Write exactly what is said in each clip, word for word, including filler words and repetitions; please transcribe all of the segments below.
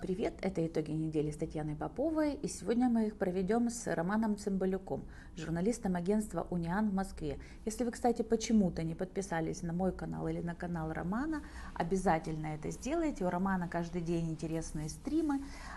привет! Это итоги недели с Татьяной Поповой, и сегодня мы их проведем с Романом Цымбалюком, журналистом агентства «Униан» в Москве. Если вы, кстати, почему-то не подписались на мой канал или на канал Романа, обязательно это сделайте. У Романа каждый день интересные стримы.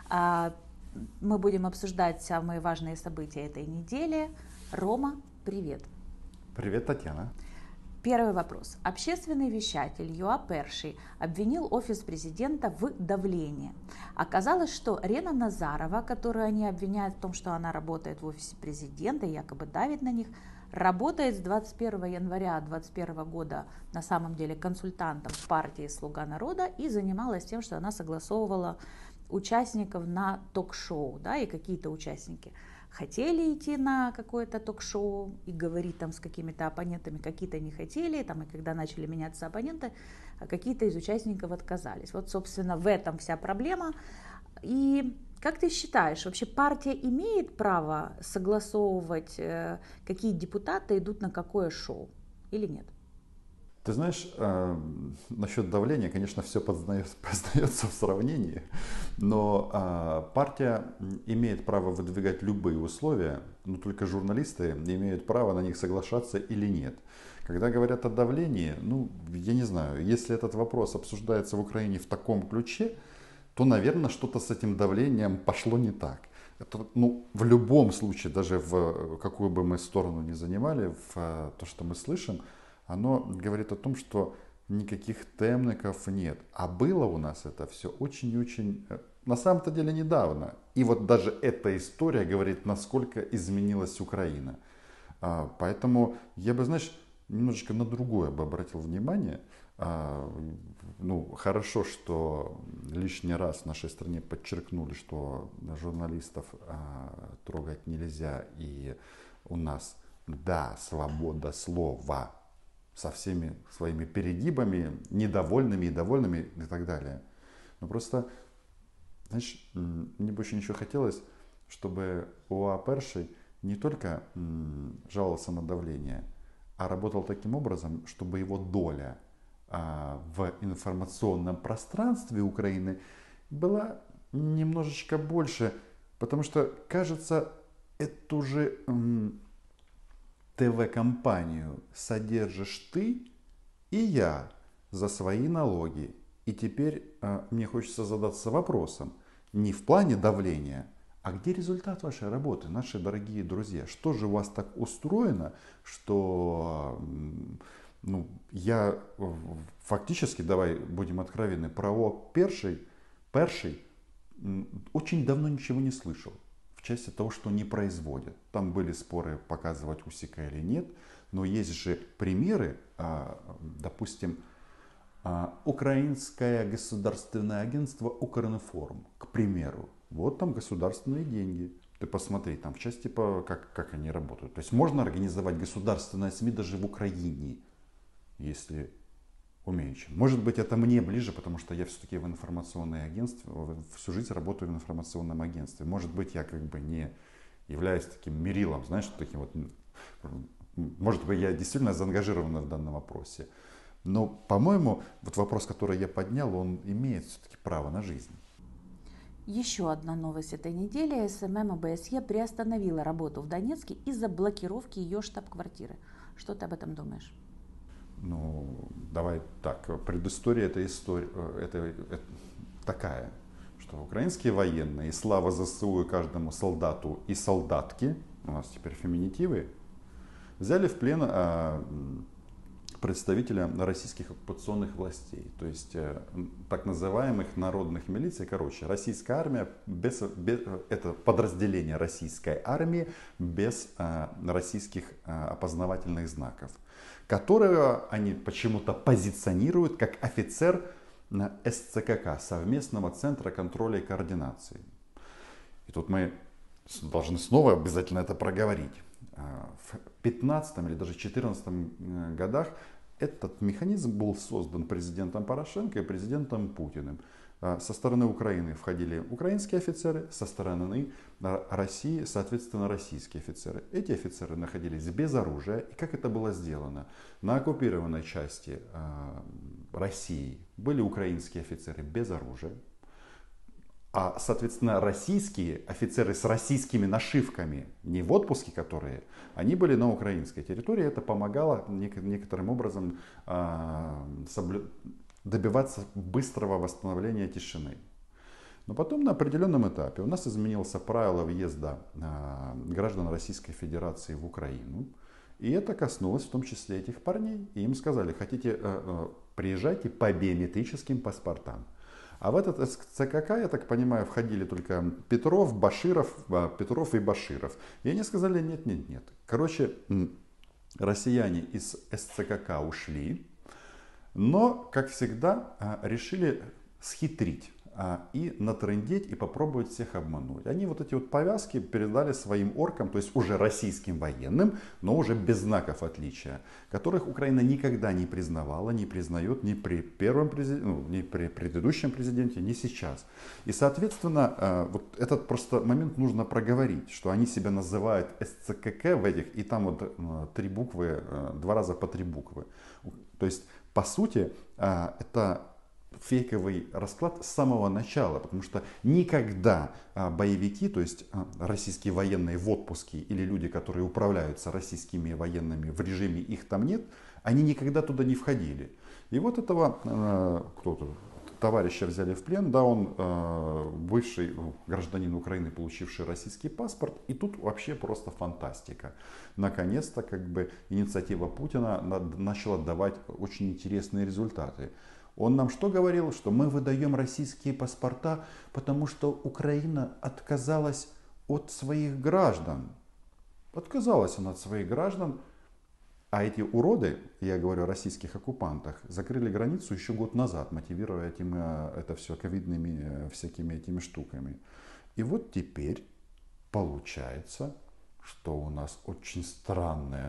Мы будем обсуждать самые важные события этой недели. Рома, привет! Привет, Татьяна! Первый вопрос. Общественный вещатель Юа Перший обвинил офис президента в давлении. Оказалось, что Рена Назарова, которую они обвиняют в том, что она работает в офисе президента и якобы давит на них, работает с двадцать первого января две тысячи двадцать первого года на самом деле консультантом в партии «Слуга народа» и занималась тем, что она согласовывала участников на ток-шоу, да, и какие-то участники хотели идти на какое-то ток-шоу и говорить там с какими-то оппонентами, какие-то не хотели, там, и когда начали меняться оппоненты, какие-то из участников отказались. Вот, собственно, в этом вся проблема. И как ты считаешь, вообще партия имеет право согласовывать, какие депутаты идут на какое шоу или нет? Ты знаешь, э, насчет давления, конечно, все познается в сравнении, но э, партия имеет право выдвигать любые условия, но только журналисты имеют право на них соглашаться или нет. Когда говорят о давлении, ну, я не знаю, если этот вопрос обсуждается в Украине в таком ключе, то, наверное, что-то с этим давлением пошло не так. Это, ну, в любом случае, даже в какую бы мы сторону ни занимали, в то, что мы слышим, оно говорит о том, что никаких темников нет. А было у нас это все очень и очень, на самом-то деле, недавно. И вот даже эта история говорит, насколько изменилась Украина. Поэтому я бы, знаешь, немножечко на другое бы обратил внимание. Ну, хорошо, что лишний раз в нашей стране подчеркнули, что журналистов трогать нельзя. И у нас, да, свобода слова, со всеми своими перегибами, недовольными и довольными и так далее. Но просто, знаешь, мне бы очень еще хотелось, чтобы Юа Перший не только жаловался на давление, а работал таким образом, чтобы его доля в информационном пространстве Украины была немножечко больше, потому что, кажется, эту же ТВ-компанию содержишь ты и я за свои налоги. И теперь э, мне хочется задаться вопросом, не в плане давления, а где результат вашей работы, наши дорогие друзья? Что же у вас так устроено, что ну, я фактически, давай будем откровенны, про Юа Перший, Перший очень давно ничего не слышал. В части того, что не производят. Там были споры, показывать усика или нет. Но есть же примеры, допустим, Украинское государственное агентство Укринформ, к примеру. Вот там государственные деньги. Ты посмотри, там в части, как, как они работают. То есть можно организовать государственное СМИ даже в Украине, если умеючи. Может быть, это мне ближе, потому что я все-таки в информационное агентство, всю жизнь работаю в информационном агентстве. Может быть, я как бы не являюсь таким мерилом, знаешь, таким вот, может быть, я действительно заангажирован в данном вопросе. Но, по-моему, вот вопрос, который я поднял, он имеет все-таки право на жизнь. Еще одна новость этой недели. СММ ОБСЕ приостановила работу в Донецке из-за блокировки ее штаб-квартиры. Что ты об этом думаешь? Ну, давай так, предыстория этой истории, это, это такая, что украинские военные, слава ЗСУ и каждому солдату и солдатке, у нас теперь феминитивы, взяли в плен а, представителя российских оккупационных властей, то есть а, так называемых народных милиций. Короче, российская армия, без, без, это подразделение российской армии без а, российских а, опознавательных знаков, которого они почему-то позиционируют как офицер СЦКК, Совместного центра контроля и координации. И тут мы должны снова обязательно это проговорить. В пятнадцатом или даже четырнадцатом годах этот механизм был создан президентом Порошенко и президентом Путиным. Со стороны Украины входили украинские офицеры, со стороны России, соответственно, российские офицеры. Эти офицеры находились без оружия. И как это было сделано? На оккупированной части России были украинские офицеры без оружия. А, соответственно, российские офицеры с российскими нашивками, не в отпуске которые, они были на украинской территории. Это помогало некоторым образом добиваться быстрого восстановления тишины. Но потом на определенном этапе у нас изменился правило въезда граждан Российской Федерации в Украину. И это коснулось в том числе этих парней. И им сказали, хотите, приезжайте по биометрическим паспортам. А в этот СЦКК, я так понимаю, входили только Петров, Баширов, Петров и Баширов. И они сказали, нет, нет, нет. Короче, россияне из СЦКК ушли, но, как всегда, решили схитрить и натрындеть, и попробовать всех обмануть. Они вот эти вот повязки передали своим оркам, то есть уже российским военным, но уже без знаков отличия, которых Украина никогда не признавала, не признает ни при первом президенте, ну, ни при предыдущем президенте, ни сейчас. И, соответственно, вот этот просто момент нужно проговорить, что они себя называют СЦКК в этих, и там вот три буквы, два раза по три буквы. То есть, по сути, это фейковый расклад с самого начала, потому что никогда боевики, то есть российские военные в отпуске или люди, которые управляются российскими военными в режиме их там нет, они никогда туда не входили. И вот этого кто-то, товарища взяли в плен, да, он бывший гражданин Украины, получивший российский паспорт, и тут вообще просто фантастика. Наконец-то как бы инициатива Путина начала давать очень интересные результаты. Он нам что говорил? Что мы выдаем российские паспорта, потому что Украина отказалась от своих граждан. Отказалась она от своих граждан. А эти уроды, я говорю о российских оккупантах, закрыли границу еще год назад, мотивируя этим, это все ковидными всякими этими штуками. И вот теперь получается, что у нас очень странная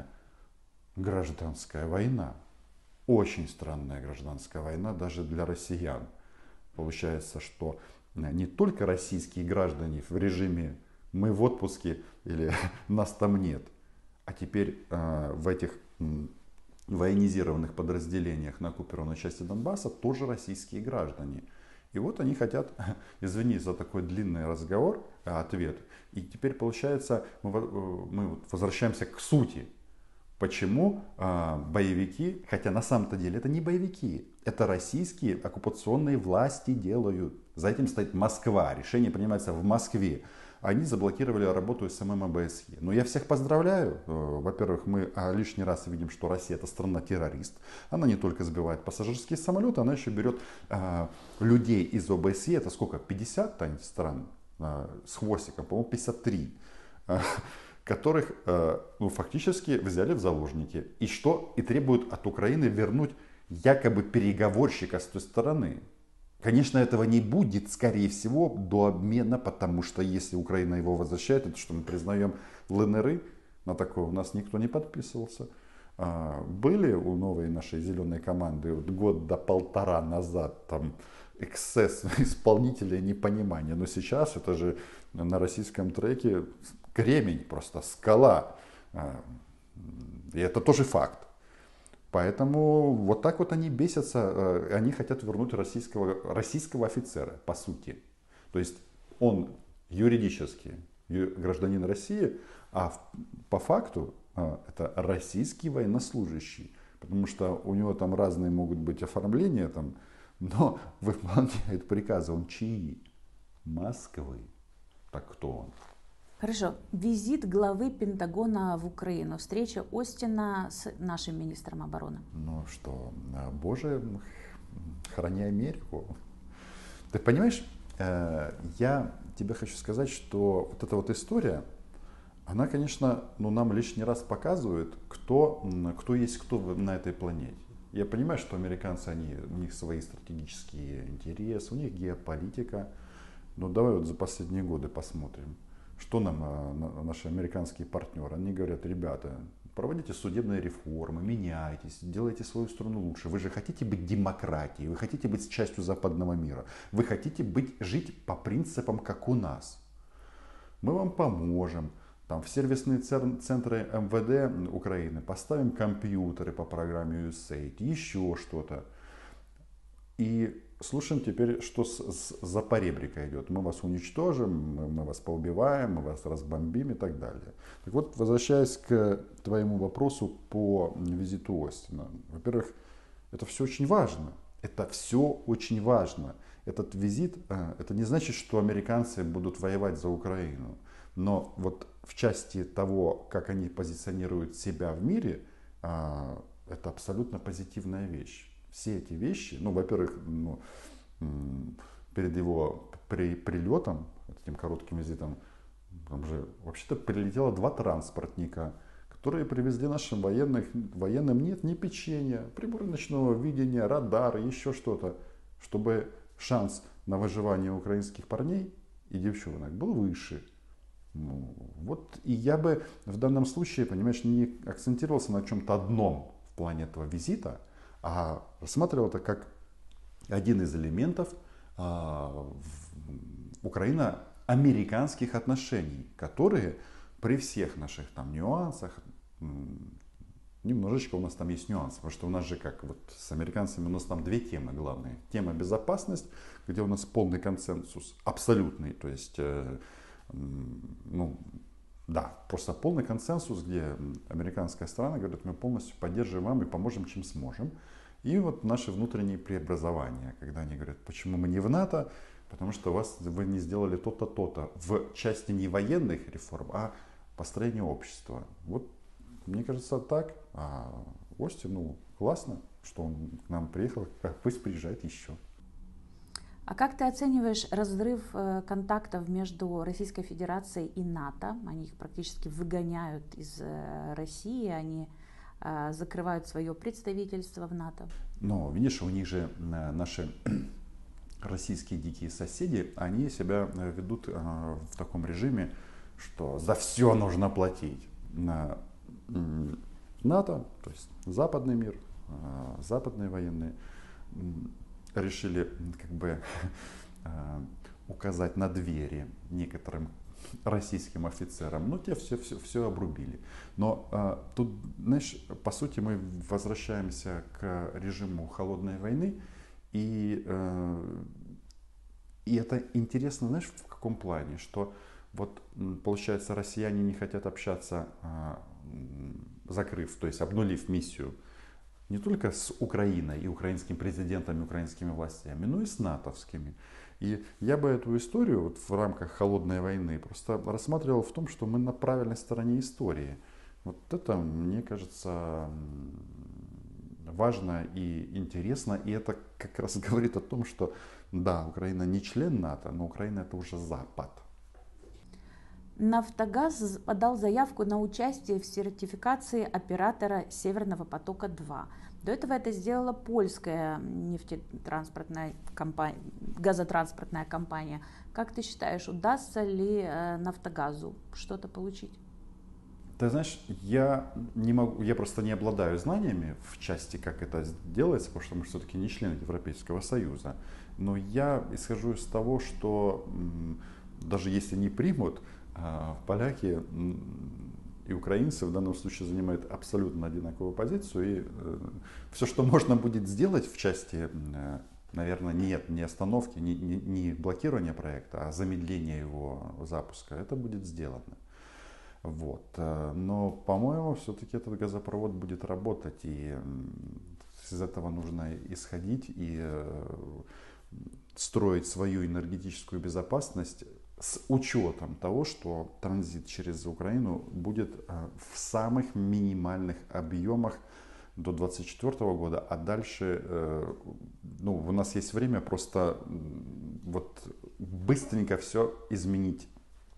гражданская война. Очень странная гражданская война даже для россиян. Получается, что не только российские граждане в режиме «мы в отпуске» или «нас там нет», а теперь э, в этих м, военизированных подразделениях на оккупированной части Донбасса тоже российские граждане. И вот они хотят, извини за такой длинный разговор, ответ. И теперь получается, мы, мы возвращаемся к сути. Почему э, боевики, хотя на самом-то деле это не боевики, это российские оккупационные власти делают. За этим стоит Москва, решение принимается в Москве. Они заблокировали работу эс эм эм бэ эс е. Но я всех поздравляю. Во-первых, мы лишний раз видим, что Россия это страна-террорист. Она не только сбивает пассажирские самолеты, она еще берет э, людей из о бэ эс е. Это сколько? пятьдесят стран э, с хвостиком, по-моему, пятьдесят три. Которых ну, фактически взяли в заложники. И что? И требуют от Украины вернуть якобы переговорщика с той стороны. Конечно, этого не будет, скорее всего, до обмена, потому что если Украина его возвращает, это что мы признаем эл эн эр, на такое у нас никто не подписывался. Были у новой нашей зеленой команды вот год до полтора назад там эксцесс исполнителя непонимания, но сейчас это же на российском треке кремень, просто скала. И это тоже факт. Поэтому вот так вот они бесятся, они хотят вернуть российского, российского офицера, по сути. То есть он юридически гражданин России, а по факту это российский военнослужащий. Потому что у него там разные могут быть оформления, там, но выполняет приказы. Он чьи? Москвы. Так кто он? Хорошо. Визит главы Пентагона в Украину. Встреча Остина с нашим министром обороны. Ну что, Боже, храни Америку. Ты понимаешь, я тебе хочу сказать, что вот эта вот история, она, конечно, ну, нам лишний раз показывает, кто, кто есть кто на этой планете. Я понимаю, что американцы, они, у них свои стратегические интересы, у них геополитика. Но давай вот за последние годы посмотрим. Что нам наши американские партнеры? Они говорят, ребята, проводите судебные реформы, меняйтесь, делайте свою страну лучше. Вы же хотите быть демократией, вы хотите быть частью западного мира. Вы хотите быть, жить по принципам, как у нас. Мы вам поможем. Там в сервисные центры эм вэ дэ Украины поставим компьютеры по программе ю эс эй ай ди, еще что-то. И слушаем теперь, что с, с, за поребрика идет. Мы вас уничтожим, мы, мы вас поубиваем, мы вас разбомбим и так далее. Так вот, возвращаясь к твоему вопросу по визиту Остина. Во-первых, это все очень важно. Это все очень важно. Этот визит, это не значит, что американцы будут воевать за Украину. Но вот в части того, как они позиционируют себя в мире, это абсолютно позитивная вещь. Все эти вещи, ну, во-первых, ну, перед его при, прилетом, этим коротким визитом, там же вообще-то прилетело два транспортника, которые привезли нашим военных, военным нет ни печенья, приборы ночного видения, радары, еще что-то, чтобы шанс на выживание украинских парней и девчонок был выше. Ну, вот и я бы в данном случае, понимаешь, не акцентировался на чем-то одном в плане этого визита, а рассматривал это как один из элементов а, украино-американских отношений, которые при всех наших там нюансах, немножечко у нас там есть нюансы, потому что у нас же как вот с американцами у нас там две темы главные. Тема безопасность, где у нас полный консенсус, абсолютный, то есть, э, ну, да, просто полный консенсус, где американская сторона говорит, мы полностью поддерживаем вам и поможем, чем сможем. И вот наши внутренние преобразования, когда они говорят, почему мы не в НАТО, потому что у вас, вы не сделали то-то, то-то в части не военных реформ, а построения общества. Вот, мне кажется, так. А Остин, ну, классно, что он к нам приехал, пусть приезжает еще. А как ты оцениваешь разрыв контактов между Российской Федерацией и НАТО? Они их практически выгоняют из России, они закрывают свое представительство в НАТО. Но, видишь, у них же наши российские дикие соседи, они себя ведут в таком режиме, что за все нужно платить. На НАТО, то есть западный мир, западные военные, решили как бы указать на двери некоторым российским офицерам, но те все, все, все обрубили. Но а, тут, знаешь, по сути мы возвращаемся к режиму холодной войны, и, а, и это интересно, знаешь, в каком плане, что вот получается россияне не хотят общаться, а, закрыв, то есть обнулив миссию не только с Украиной и украинским президентом, и украинскими властями, но и с натовскими. И я бы эту историю вот в рамках холодной войны просто рассматривал в том, что мы на правильной стороне истории. Вот это, мне кажется, важно и интересно. И это как раз говорит о том, что да, Украина не член НАТО, но Украина это уже Запад. Нафтогаз подал заявку на участие в сертификации оператора Северного потока-два. До этого это сделала польская нефтетранспортная компания, газотранспортная компания. Как ты считаешь, удастся ли Нафтогазу что-то получить? Ты знаешь, я не могу, я просто не обладаю знаниями в части, как это делается, потому что мы все-таки не члены Европейского Союза. Но я исхожу из того, что даже если не примут, поляки и украинцы в данном случае занимают абсолютно одинаковую позицию. И все, что можно будет сделать в части, наверное, нет, не остановки, не, не, не блокирования проекта, а замедления его запуска, это будет сделано. Вот. Но, по-моему, все-таки этот газопровод будет работать, и из этого нужно исходить и строить свою энергетическую безопасность с учетом того, что транзит через Украину будет в самых минимальных объемах до две тысячи двадцать четвёртого года, а дальше, ну, у нас есть время просто вот быстренько все изменить.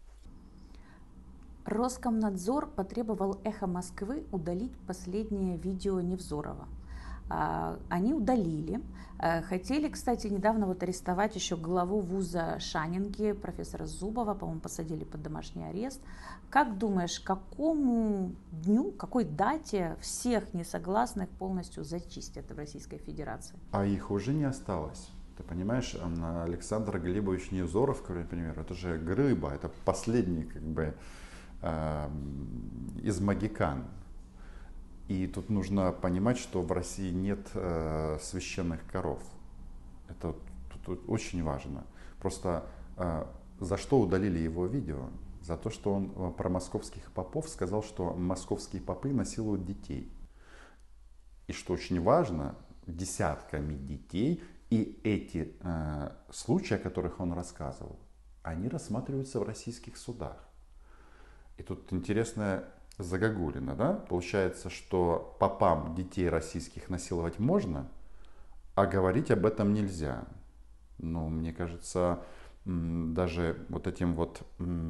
Роскомнадзор потребовал «Эхо Москвы» удалить последнее видео Невзорова. Они удалили. Хотели, кстати, недавно вот арестовать еще главу вуза Шанинки, профессора Зубова, по-моему, посадили под домашний арест. Как думаешь, к какому дню, какой дате всех несогласных полностью зачистят в Российской Федерации? А их уже не осталось. Ты понимаешь, Александр Глебович Невзоров, к примеру, это же Грыба, это последний как бы э, из магикан. И тут нужно понимать, что в России нет э, священных коров. Это тут очень важно. Просто э, за что удалили его видео? За то, что он про московских попов сказал, что московские попы насилуют детей. И что очень важно, десятками детей, и эти э, случаи, о которых он рассказывал, они рассматриваются в российских судах. И тут интересная загогулина, да? Получается, что попам детей российских насиловать можно, а говорить об этом нельзя. Но мне кажется, даже вот этим вот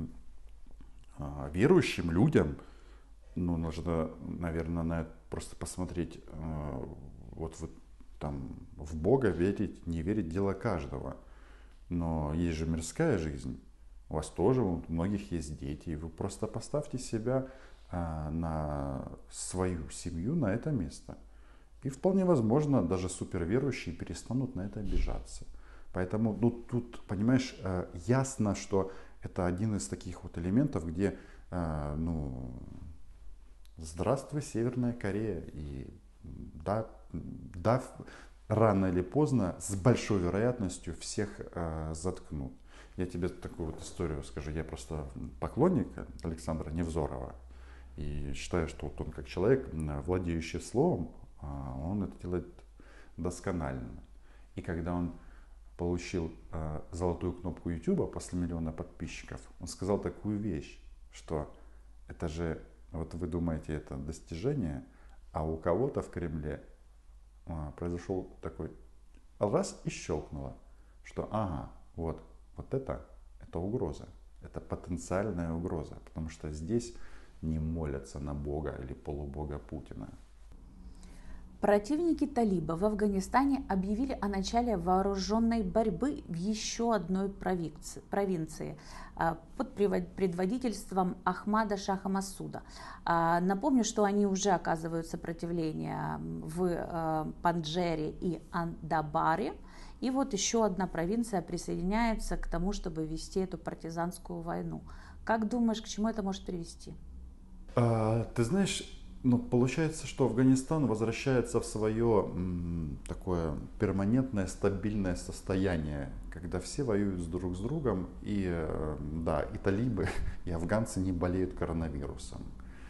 верующим людям, ну, нужно, наверное, на это просто посмотреть, вот, вот там в Бога верить, не верить — дело каждого. Но есть же мирская жизнь. У вас тоже, у многих есть дети. И вы просто поставьте себя а, на свою семью, на это место. И вполне возможно, даже суперверующие перестанут на это обижаться. Поэтому ну, тут, понимаешь, ясно, что это один из таких вот элементов, где, ну, здравствуй, Северная Корея. И да, да, рано или поздно, с большой вероятностью, всех э, заткнут. Я тебе такую вот историю скажу. Я просто поклонник Александра Невзорова. И считаю, что вот он как человек, владеющий словом, он это делает досконально. И когда он получил э, золотую кнопку YouTube после миллиона подписчиков, он сказал такую вещь, что это же, вот вы думаете, это достижение, а у кого-то в Кремле э, произошел такой раз и щелкнуло, что ага, вот, вот это, это угроза, это потенциальная угроза, потому что здесь не молятся на Бога или полубога Путина. Противники талибов в Афганистане объявили о начале вооруженной борьбы в еще одной провинции под предводительством Ахмада Шаха Масуда. Напомню, что они уже оказывают сопротивление в Панджшере и Андабаре. И вот еще одна провинция присоединяется к тому, чтобы вести эту партизанскую войну. Как думаешь, к чему это может привести? А, ты знаешь, ну, получается, что Афганистан возвращается в свое м, такое перманентное, стабильное состояние, когда все воюют друг с другом, и, э, да, и талибы, и афганцы не болеют коронавирусом.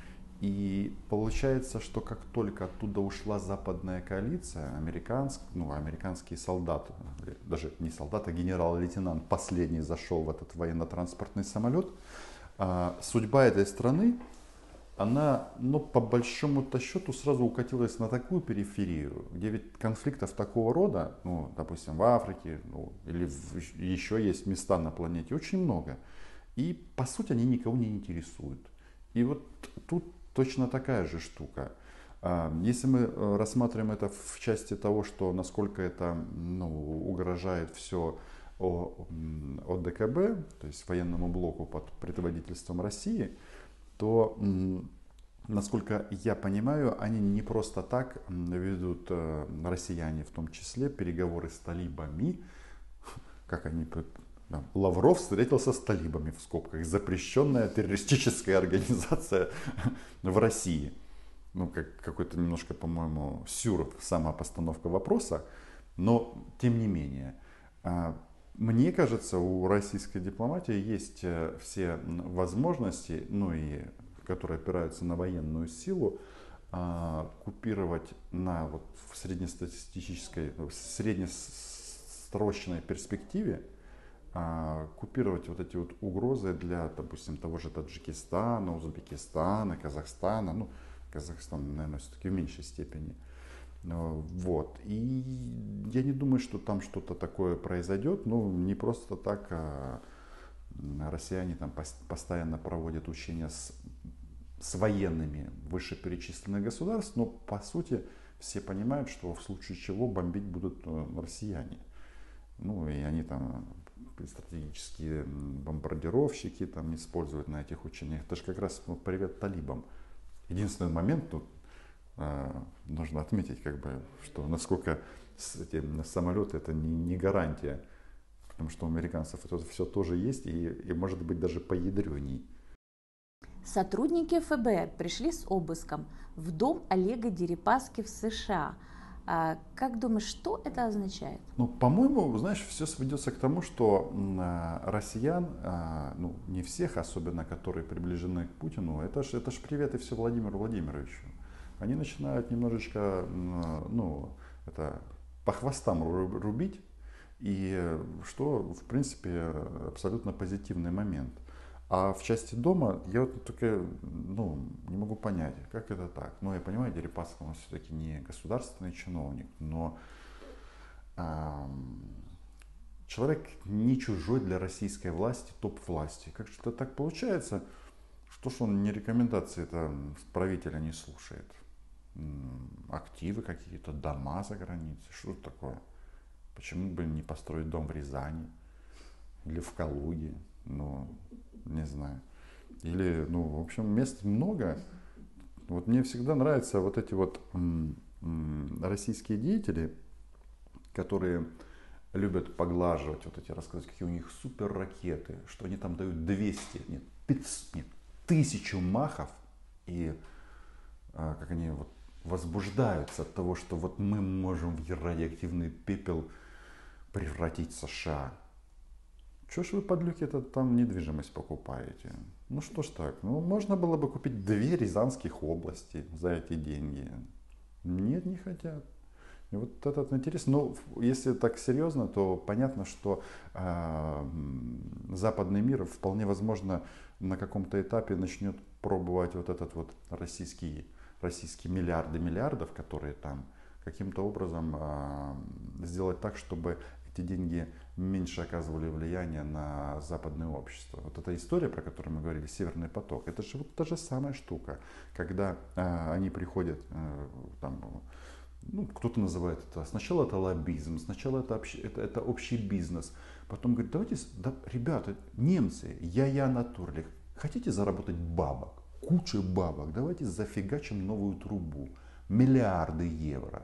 И получается, что как только оттуда ушла западная коалиция, американск, ну, американские солдаты, даже не солдат, а генерал-лейтенант последний зашел в этот военно-транспортный самолет, э, судьба этой страны, она, ну, по большому-то счету сразу укатилась на такую периферию, где ведь конфликтов такого рода, ну, допустим, в Африке, ну, или в, еще есть места на планете, очень много. И, по сути, они никого не интересуют. И вот тут точно такая же штука. Если мы рассматриваем это в части того, что насколько это, ну, угрожает все ОДКБ, то есть военному блоку под предводительством России, то, насколько я понимаю, они не просто так ведут, россияне в том числе, переговоры с талибами, как они, да, Лавров встретился с талибами, в скобках, запрещенная террористическая организация в России. Ну, как какой-то немножко, по-моему, сюр сама постановка вопроса, но тем не менее. Мне кажется, у российской дипломатии есть все возможности, ну и которые опираются на военную силу, купировать на вот в среднестатистической, в среднесрочной перспективе, купировать вот эти вот угрозы для, допустим, того же Таджикистана, Узбекистана, Казахстана, ну, Казахстан, наверное, все-таки в меньшей степени. Вот. И я не думаю, что там что-то такое произойдет. Ну, не просто так а россияне там постоянно проводят учения с, с военными вышеперечисленных государств, но по сути все понимают, что в случае чего бомбить будут россияне. Ну, и они там стратегические бомбардировщики там используют на этих учениях. Это же как раз, ну, привет талибам. Единственный момент тут нужно отметить, как бы, что насколько эти самолеты это не, не гарантия, потому что у американцев это все тоже есть и, и может быть даже поядреней. Сотрудники эф бэ эр пришли с обыском в дом Олега Дерипаски в США. А как думаешь, что это означает? Ну, по-моему, знаешь, все сведется к тому, что м, россиян, а, ну, не всех, особенно которые приближены к Путину, это ж, это ж привет и все Владимиру Владимировичу. Они начинают немножечко, м, ну, это по хвостам ру- рубить, и э, что, в принципе, абсолютно позитивный момент. А в части дома я вот только, ну, не могу понять, как это так. Ну, я понимаю, Дерипаска, он все-таки не государственный чиновник, но ам, человек не чужой для российской власти, топ-власти. Как что-то так получается, что ж он не рекомендации это правителя не слушает. М, Активы какие-то, дома за границей, что это такое? Почему бы не построить дом в Рязани или в Калуге? Ну, не знаю. Или, ну, в общем, мест много. Вот мне всегда нравятся вот эти вот м, м, российские деятели, которые любят поглаживать вот эти, рассказывать, какие у них супер ракеты, что они там дают двести, нет, пятьсот, нет, тысячу махов, и а, как они вот возбуждаются от того, что вот мы можем в радиоактивный пепел превратить США. Чего ж вы, подлюки, это там недвижимость покупаете? Ну что ж так, ну можно было бы купить две рязанских области за эти деньги. Нет, не хотят. И вот этот интересно. Но если так серьезно, то понятно, что э, западный мир вполне возможно на каком-то этапе начнет пробовать вот этот вот российский, российские миллиарды миллиардов, которые там, каким-то образом э, сделать так, чтобы эти деньги меньше оказывали влияние на западное общество. Вот эта история, про которую мы говорили, Северный поток, это же вот та же самая штука, когда э, они приходят э, там, ну, кто-то называет это, сначала это лоббизм, сначала это, общ, это, это общий бизнес. Потом говорит, давайте, да, ребята, немцы, я-я натурлих, хотите заработать бабок, куча бабок, давайте зафигачим новую трубу, миллиарды евро,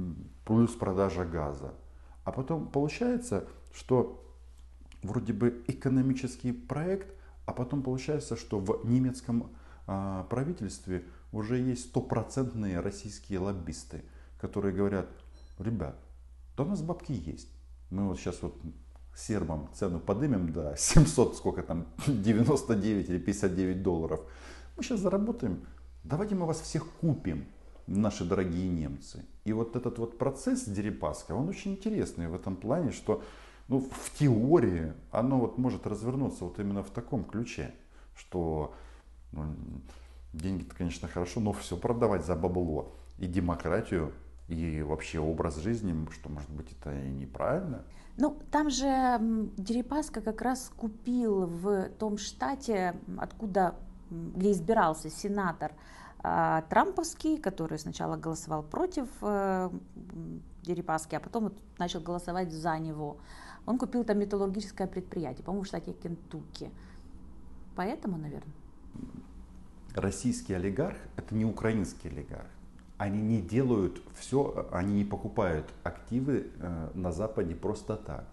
плюс продажа газа. А потом получается, что вроде бы экономический проект, а потом получается, что в немецком а, правительстве уже есть стопроцентные российские лоббисты, которые говорят, ребят, да у нас бабки есть. Мы вот сейчас вот сербам цену подымем до семьсот, сколько там, девяносто девять или пятьдесят девять долларов. Мы сейчас заработаем, давайте мы вас всех купим, наши дорогие немцы. И вот этот вот процесс Дерипаска, он очень интересный в этом плане, что ну, в теории оно вот может развернуться вот именно в таком ключе, что ну, деньги-то, конечно, хорошо, но все продавать за бабло и демократию, и вообще образ жизни, что, может быть, это и неправильно. Ну, там же м, Дерипаска как раз купил в том штате, м, откуда, м, где избирался сенатор а, Трамповский, который сначала голосовал против э, м, Дерипаски, а потом вот начал голосовать за него. Он купил там металлургическое предприятие, по-моему, в штате Кентукки. Поэтому, наверное. Российский олигарх – это не украинский олигарх. Они не делают все, они не покупают активы э, на Западе просто так.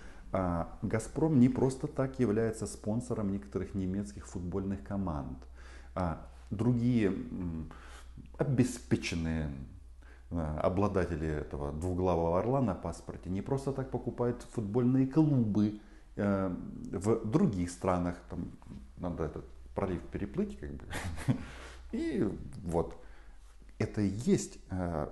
А «Газпром» не просто так является спонсором некоторых немецких футбольных команд. А другие м, обеспеченные э, обладатели этого двуглавого орла на паспорте не просто так покупают футбольные клубы э, в других странах. Там надо этот пролив переплыть, как бы. И вот это и есть, э,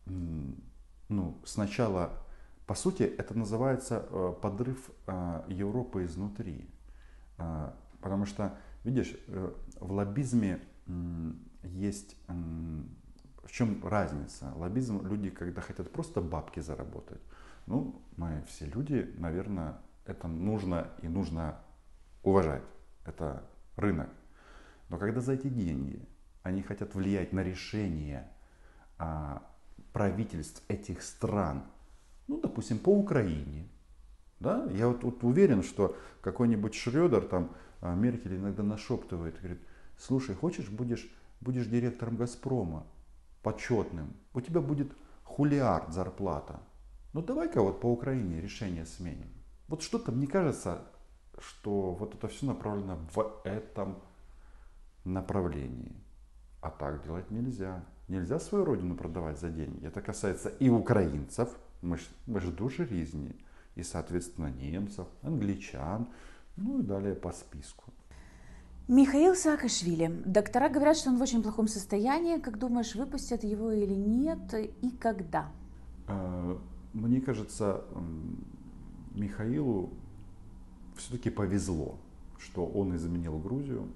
ну, сначала, по сути, это называется э, подрыв э, Европы изнутри. Э, потому что, видишь, э, в лоббизме э, есть, э, в чем разница? Лоббизм, люди, когда хотят просто бабки заработать, ну, мы все люди, наверное, это нужно и нужно уважать. Это рынок. Но когда за эти деньги они хотят влиять на решения а, правительств этих стран, ну, допустим, по Украине, да, я вот, вот уверен, что какой-нибудь Шредер, там, а, Меркель иногда нашептывает, говорит, слушай, хочешь, будешь, будешь директором Газпрома, почетным, у тебя будет хулиард зарплата. Ну, давай-ка вот по Украине решение сменим. Вот что-то, мне кажется, что вот это все направлено в этом направлении. А так делать нельзя. Нельзя свою родину продавать за деньги. Это касается и украинцев, мы ж, мы ж дуже різні, и, соответственно, немцев, англичан, ну и далее по списку. Михаил Саакашвили. Доктора говорят, что он в очень плохом состоянии. Как думаешь, выпустят его или нет? И когда? Мне кажется, Михаилу все-таки повезло, что он изменил Грузию,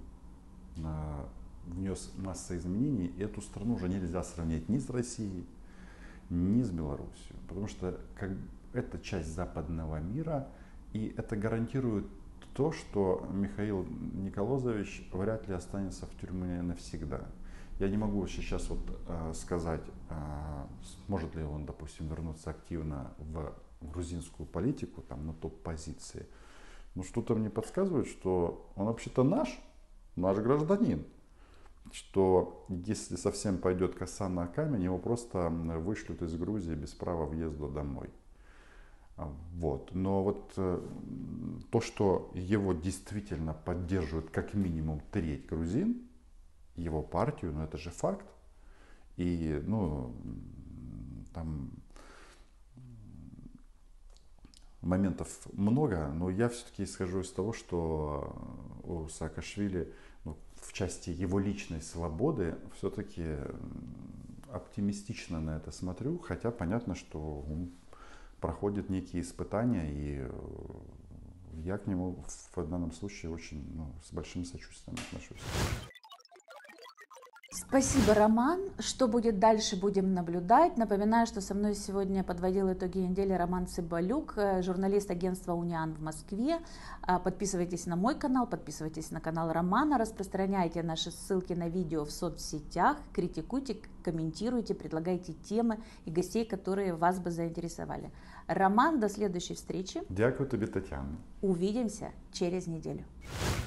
внес массу изменений, и эту страну уже нельзя сравнить ни с Россией, ни с Белоруссией, потому что как, это часть западного мира, и это гарантирует то, что Михаил Николозович вряд ли останется в тюрьме навсегда. Я не могу сейчас вот э, сказать, э, сможет ли он, допустим, вернуться активно в грузинскую политику, там, на топ-позиции. Но что-то мне подсказывает, что он вообще-то наш, наш гражданин. Что если совсем пойдет коса на камень, его просто вышлют из Грузии без права въезда домой. Вот. Но вот то, что его действительно поддерживают как минимум треть грузин, его партию, ну это же факт. И ну, там моментов много, но я все-таки исхожу из того, что у Саакашвили ну, в части его личной свободы все-таки оптимистично на это смотрю, хотя понятно, что он проходит некие испытания, и я к нему в данном случае очень ну, с большим сочувствием отношусь. Спасибо, Роман. Что будет дальше, будем наблюдать. Напоминаю, что со мной сегодня подводил итоги недели Роман Цыбалюк, журналист агентства «Униан» в Москве. Подписывайтесь на мой канал, подписывайтесь на канал Романа, распространяйте наши ссылки на видео в соцсетях, критикуйте, комментируйте, предлагайте темы и гостей, которые вас бы заинтересовали. Роман, до следующей встречи. Дякую тебе, Татьяна. Увидимся через неделю.